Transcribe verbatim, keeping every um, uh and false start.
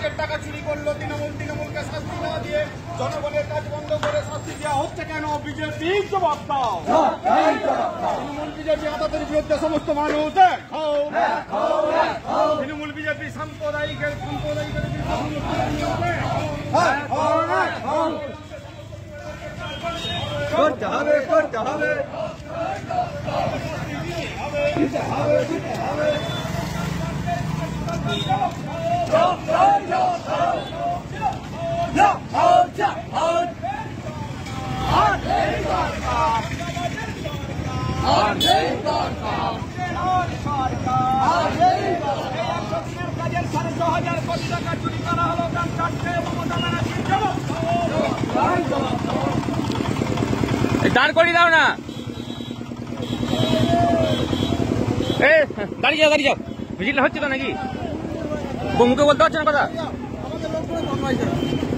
কাজের টাকা চুরি করলো তৃণমূল, তৃণমূলকে শাস্তি না দিয়ে জনগণের কাজ বন্ধ করে শাস্তি দেওয়া হচ্ছে কেন? বিজেপি জবাব দাও। তৃণমূল বিজেপি আদাতের বিরুদ্ধে সমস্ত মানুষ তৃণমূল বিজেপি সাম্প্রদায়িকের সাম্প্রদায়িকের করতে হবে করতে হবে দাঁড় করিয়ে দাও না, এ দাঁড়িয়ে যাও দাঁড়িয়ে যাও। মিছিলটা হচ্ছে তো নাকি? মুখে বলতে পারছো না কথা?